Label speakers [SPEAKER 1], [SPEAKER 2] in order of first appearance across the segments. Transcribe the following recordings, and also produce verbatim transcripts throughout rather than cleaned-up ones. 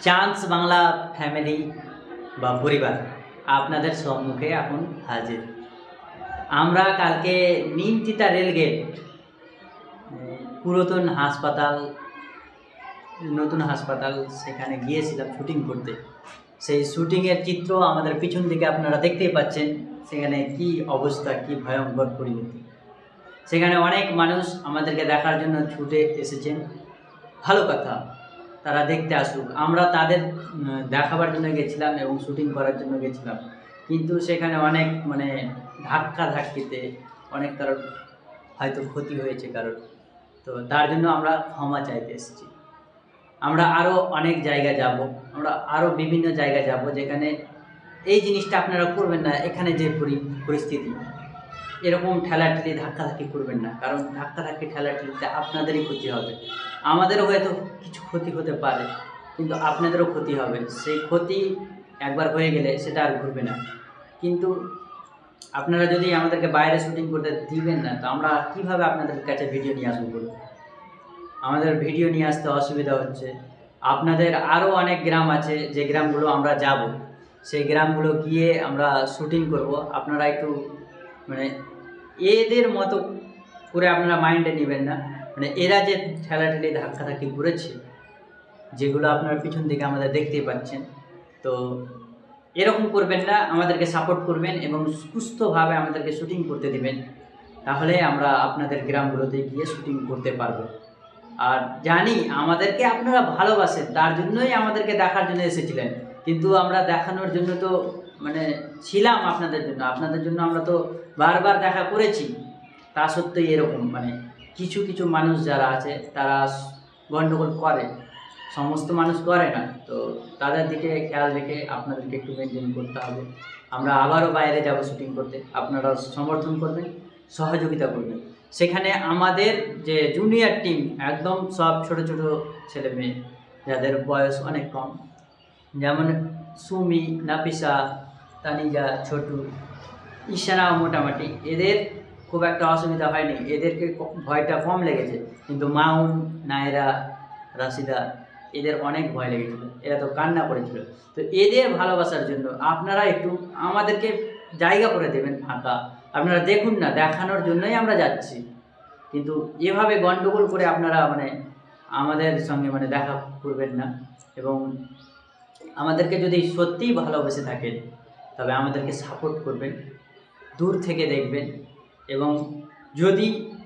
[SPEAKER 1] Chance Bangla family বা পরিবার আপনাদের সম্মুখে এখন হাজির। আমরা কালকে নিমতিতা রেলগেট পুরাতন হাসপাতাল, নতুন হাসপাতাল, সেখানে গিয়েছিলাম শুটিং করতে। সেই শুটিংয়ের চিত্র আমাদের পিছন দিকে আপনারা দেখতেই পাচ্ছেন। সেখানে কি অবস্থা, কি ভয়ঙ্কর পরিণতি। সেখানে অনেক মানুষ আমাদেরকে দেখার জন্য ছুটে এসেছেন। ভালো কথা, তারা দেখতে আসুক। আমরা তাদের দেখাবার জন্য গেছিলাম এবং শুটিং করার জন্য গেছিলাম, কিন্তু সেখানে অনেক মানে ধাক্কা ধাক্কিতে অনেক কারোর হয়তো ক্ষতি হয়েছে কারোর, তো তার জন্য আমরা ক্ষমা চাইতে এসেছি। আমরা আরও অনেক জায়গা যাব, আমরা আরও বিভিন্ন জায়গায় যাব যেখানে এই জিনিসটা আপনারা করবেন না। এখানে যে পরিস্থিতি, এরকম ঠেলাঠেলি ধাক্কাধাক্কি করবেন না, কারণ ধাক্কাধাক্কি ঠেলাঠেলিতে আপনাদেরই ক্ষতি হবে। আমাদেরও হয়তো কিছু ক্ষতি হতে পারে, কিন্তু আপনাদেরও ক্ষতি হবে। সেই ক্ষতি একবার হয়ে গেলে সেটা আর ঘুরবে না। কিন্তু আপনারা যদি আমাদেরকে বাইরে শুটিং করতে দিবেন না, তো আমরা কিভাবে আপনাদের কাছে ভিডিও নিয়ে আসবো বলুন? আমাদের ভিডিও নিয়ে আসতে অসুবিধা হচ্ছে। আপনাদের আরও অনেক গ্রাম আছে যে গ্রামগুলো আমরা যাব, সেই গ্রামগুলো গিয়ে আমরা শুটিং করব। আপনারা একটু মানে এদের মতো করে আপনারা মাইন্ডে নেবেন না। মানে এরা যে ঠেলাঠেলি ধাক্কাধাক্কি করেছে, যেগুলো আপনারা পিছন দিকে আমাদের দেখতেই পাচ্ছেন, তো এরকম করবেন না। আমাদেরকে সাপোর্ট করবেন এবং সুস্থভাবে আমাদেরকে শুটিং করতে দিবেন, তাহলে আমরা আপনাদের গ্রামগুলোতে গিয়ে শুটিং করতে পারবো। আর জানি আমাদেরকে আপনারা ভালোবাসেন, তার জন্যই আমাদেরকে দেখার জন্য এসেছিলেন। কিন্তু আমরা দেখানোর জন্য তো মানে ছিলাম আপনাদের জন্য, আপনাদের জন্য আমরা তো বারবার দেখা করেছি। তা সত্ত্বেও এরকম মানে কিছু কিছু মানুষ যারা আছে তারা গণ্ডগোল করে, সমস্ত মানুষ করে না। তো তাদের দিকে খেয়াল রেখে আপনাদেরকে একটু মেনটেন করতে হবে। আমরা আবারও বাইরে যাব শুটিং করতে, আপনারা সমর্থন করবেন, সহযোগিতা করবেন। সেখানে আমাদের যে জুনিয়র টিম, একদম সব ছোট ছোট ছেলে মেয়ে যাদের বয়স অনেক কম, যেমন সুমি, নাফিসা, তানিজা, ছোটু, ঈশানাও মোটামুটি, এদের খুব একটা অসুবিধা হয়নি, এদেরকে ভয়টা কম লেগেছে। কিন্তু মাউন, নায়রা, রাশিদা, এদের অনেক ভয় লেগেছিল, এরা তো কান্না করেছিল। তো এদের ভালোবাসার জন্য আপনারা একটু আমাদেরকে জায়গা করে দেবেন ফাঁকা। আপনারা দেখুন না, দেখানোর জন্যই আমরা যাচ্ছি, কিন্তু এভাবে গন্ডগোল করে আপনারা মানে আমাদের সঙ্গে মানে দেখা করবেন না। এবং আমাদেরকে যদি সত্যিই ভালোবেসে থাকেন, তবে আমাদেরকে সাপোর্ট করবেন, দূর থেকে দেখবেন। এবং যদি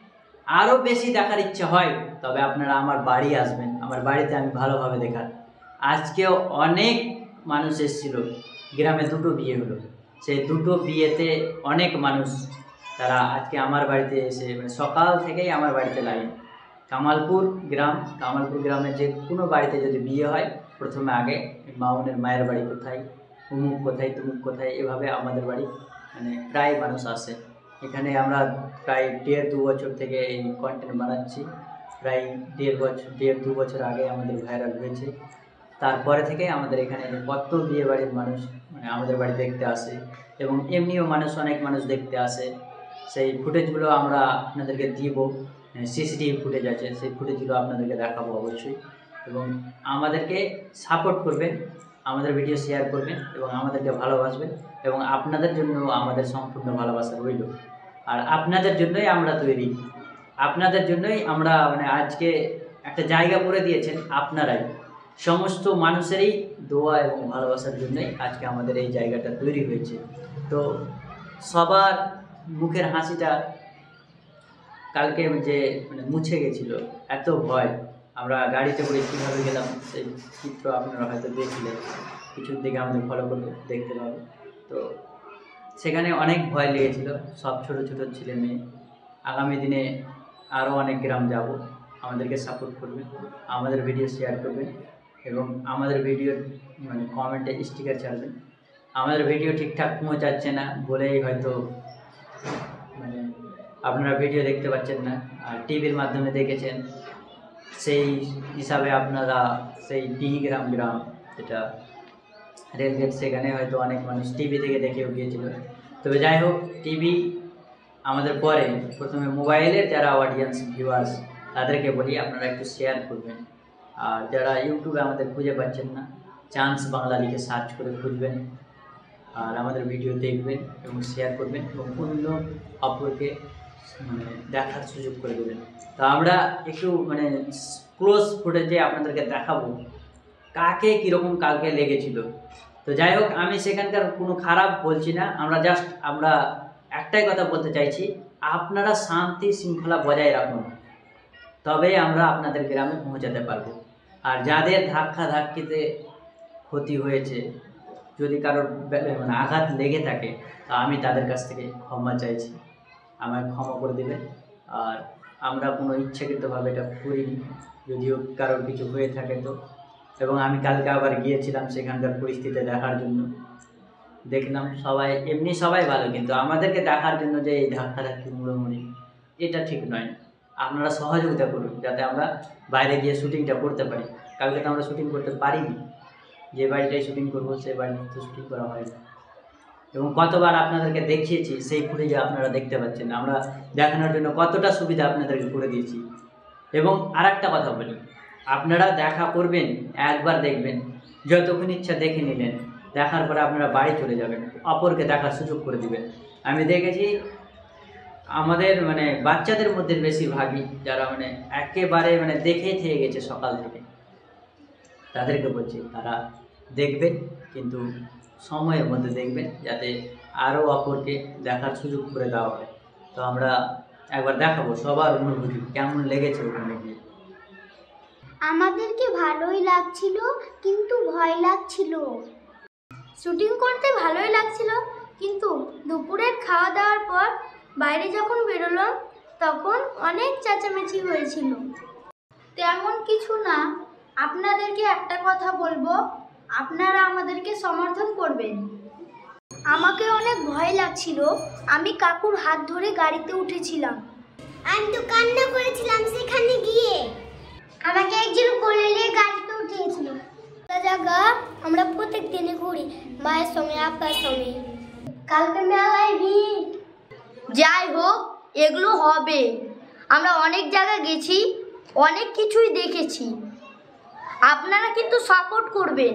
[SPEAKER 1] আরও বেশি দেখার ইচ্ছা হয়, তবে আপনারা আমার বাড়ি আসবেন, আমার বাড়িতে আমি ভালোভাবে দেখার। আজকেও অনেক মানুষ এসেছিল, গ্রামে দুটো বিয়ে হলো, সেই দুটো বিয়েতে অনেক মানুষ তারা আজকে আমার বাড়িতে এসে মানে সকাল থেকেই আমার বাড়িতে লাইন। কামালপুর গ্রাম, কামালপুর গ্রামে যে কোনো বাড়িতে যদি বিয়ে হয়, প্রথমে আগে মাউনের মায়ের বাড়ি কোথায়, উমুক কোথায়, তুমুক কোথায়, এভাবে আমাদের বাড়ি মানে প্রায় মানুষ আসে। এখানে আমরা প্রায় দেড় দু বছর থেকে এই কন্টেন্ট বানাচ্ছি। প্রায় দেড় বছর দেড় দু বছর আগে আমাদের ভাইরাল হয়েছে। তারপরে থেকে আমাদের এখানে কত বিয়ে বাড়ির মানুষ মানে আমাদের বাড়ি দেখতে আসে, এবং এমনিও মানুষ অনেক মানুষ দেখতে আসে। সেই ফুটেজগুলো আমরা আপনাদেরকে দিব, সিসিটিভি ফুটেজ আছে, সেই ফুটেজগুলো আপনাদেরকে দেখাবো অবশ্যই। এবং আমাদেরকে সাপোর্ট করবেন, আমাদের ভিডিও শেয়ার করবেন এবং আমাদেরকে ভালোবাসবেন। এবং আপনাদের জন্য আমাদের সম্পূর্ণ ভালোবাসা রইল। আর আপনাদের জন্যই আমরা তৈরি, আপনাদের জন্যই আমরা মানে আজকে একটা জায়গা করে দিয়েছেন আপনারাই। সমস্ত মানুষেরই দোয়া এবং ভালোবাসার জন্যই আজকে আমাদের এই জায়গাটা তৈরি হয়েছে। তো সবার মুখের হাসিটা কালকে যে মানে মুছে গেছিলো, এত ভয়। আমরা গাড়িতে করে কীভাবে গেলাম সেই চিত্র আপনারা হয়তো দেখলেন, কিছুর দিকে আমাদের ফলো করলে দেখতে পাবেন। তো সেখানে অনেক ভয় লেগেছিল, সব ছোটো ছোটো ছেলে মেয়ে। আগামী দিনে আরও অনেক গ্রাম যাব, আমাদেরকে সাপোর্ট করবেন, আমাদের ভিডিও শেয়ার করবেন এবং আমাদের ভিডিওর মানে কমেন্টে স্টিকার ছাড়বেন। আমাদের ভিডিও ঠিকঠাক পৌঁছাচ্ছে না বলেই হয়তো মানে আপনারা ভিডিও দেখতে পাচ্ছেন না, আর টিভির মাধ্যমে দেখেছেন, সেই হিসাবে আপনারা সেই ডিহি গ্রাম গ্রাম যেটা রেলগেট, সেখানে হয়তো অনেক মানুষ টিভি থেকে দেখেও গিয়েছিল। তবে যাই হোক, টিভি আমাদের পরে, প্রথমে মোবাইলের যারা অডিয়েন্স ভিউয়ার্স তাদেরকে বলি আপনারা একটু শেয়ার করবেন। আর যারা ইউটিউবে আমাদের খুঁজে পাচ্ছেন না, চান্স বাংলা লিখে সার্চ করে খুঁজবেন আর আমাদের ভিডিও দেখবেন এবং শেয়ার করবেন এবং অন্য অপরকে মানে দেখার সুযোগ করে দেবেন। তো আমরা একটু মানে ক্লোজ ফুটেজে আপনাদেরকে দেখাবো কাকে কীরকম কালকে লেগেছিল। তো যাই হোক, আমি সেখানকার কোনো খারাপ বলছি না, আমরা জাস্ট আমরা একটাই কথা বলতে চাইছি, আপনারা শান্তি শৃঙ্খলা বজায় রাখুন, তবে আমরা আপনাদের গ্রামে পৌঁছাতে পারবো। আর যাদের ধাক্কা ধাক্কিতে ক্ষতি হয়েছে, যদি কারোর মানে আঘাত লেগে থাকে, তা আমি তাদের কাছ থেকে ক্ষমা চাইছি, আমায় ক্ষমা করে দেবেন। আর আমরা কোনো ইচ্ছাকৃতভাবে এটা করিনি, যদিও কারোর কিছু হয়ে থাকে তো। এবং আমি কালকে আবার গিয়েছিলাম সেখানকার পরিস্থিতি দেখার জন্য, দেখলাম সবাই এমনি সবাই ভালো, কিন্তু আমাদেরকে দেখার জন্য যে এই ধাক্কা ধাক্কি মুড়োমুড়ি, এটা ঠিক নয়। আপনারা সহযোগিতা করুন যাতে আমরা বাইরে গিয়ে শুটিংটা করতে পারি। কালকে তো আমরা শুটিং করতে পারিনি, যে বাড়িটাই শুটিং করবো সেই বাড়িতে তো শুটিং করা হয় না। এবং কতবার আপনাদেরকে দেখিয়েছি, সেই ফুটেজে আপনারা দেখতে পাচ্ছেন আমরা দেখানোর জন্য কতটা সুবিধা আপনাদেরকে করে দিয়েছি। এবং আর একটা কথা বলি, আপনারা দেখা করবেন, একবার দেখবেন, যতক্ষণ ইচ্ছা দেখে নিলেন, দেখার পরে আপনারা বাড়ি চলে যাবেন, অপরকে দেখার সুযোগ করে দিবেন। আমি দেখেছি আমাদের মানে বাচ্চাদের মধ্যে বেশিরভাগই যারা মানে একেবারে মানে দেখেই থেকে গেছে সকাল থেকে, তাদেরকে বলছি তারা দেখবেন, কিন্তু সময়ের মধ্যে দেখবেন যাতে আরও অপরকে দেখার সুযোগ করে দেওয়া হয়। তো আমরা একবার দেখাবো সবার অনুভূতি কেমন লেগেছে ওখানে গিয়ে।
[SPEAKER 2] আমাদেরকে ভালোই লাগছিল, কিন্তু ভয় লাগছিল। শুটিং করতে ভালোই লাগছিল, কিন্তু দুপুরের খাওয়া দাওয়ার পর বাইরে যখন বেরোলাম তখন অনেক চেঁচামেচি হয়েছিল। তেমন কিছু না, আপনাদেরকে একটা কথা বলবো, আপনারা আমাদেরকে সমর্থন করবেন। আমাকে অনেক ভয় লাগছিল, আমি কাকুর হাত ধরে গাড়িতে উঠেছিলাম। আমি তো কান্না করেছিলাম সেখানে গিয়ে, আমাকে একজন কোলে নিয়ে গাড়িতে উঠিয়েছিল। জায়গা আমরা প্রত্যেক দিনে ঘুরি মায়ের সঙ্গে, আব্বার সঙ্গে। কালকে মেলায় ভিড়।
[SPEAKER 3] যাই হোক, এগুলো হবে। আমরা অনেক জায়গায় গেছি, অনেক কিছুই দেখেছি, আপনারা কিন্তু সাপোর্ট করবেন।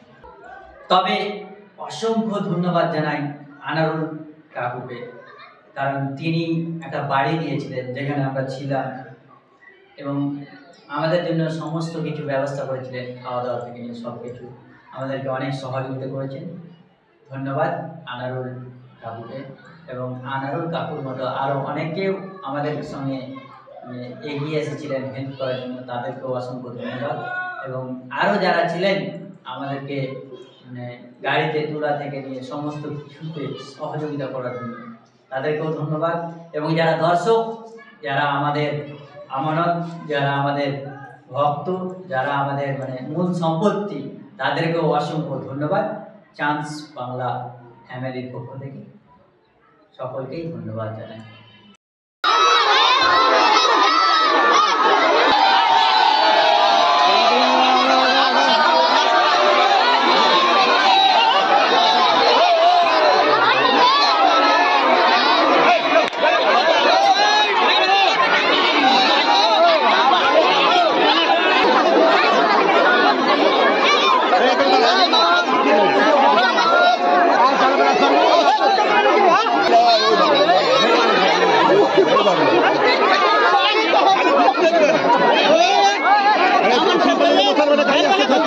[SPEAKER 1] তবে অসংখ্য ধন্যবাদ জানাই আনারুল কাকুকে, কারণ তিনি একটা বাড়ি দিয়েছিলেন যেখানে আমরা ছিলাম এবং আমাদের জন্য সমস্ত কিছু ব্যবস্থা করেছিলেন, খাওয়া দাওয়া থেকে নিয়ে সব কিছু আমাদেরকে অনেক সহযোগিতা করেছেন। ধন্যবাদ আনারুল কাকুকে। এবং আনারুল কাকুর মতো আরও অনেকেও আমাদের সঙ্গে এগিয়ে এসেছিলেন হেল্প করার জন্য, তাদেরকেও অসংখ্য ধন্যবাদ। এবং আরও যারা ছিলেন আমাদেরকে মানে গাড়িতে তোলা থেকে নিয়ে সমস্ত কিছুতে সহযোগিতা করার জন্য, তাদেরকেও ধন্যবাদ। এবং যারা দর্শক, যারা আমাদের আমানত, যারা আমাদের ভক্ত, যারা আমাদের মানে মূল সম্পত্তি, তাদেরকেও অসংখ্য ধন্যবাদ। চান্স বাংলা ফ্যামিলির পক্ষ থেকে সকলকেই ধন্যবাদ জানাই।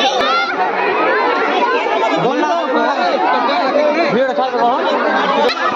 [SPEAKER 4] ভিডিওটা ছাড় করো।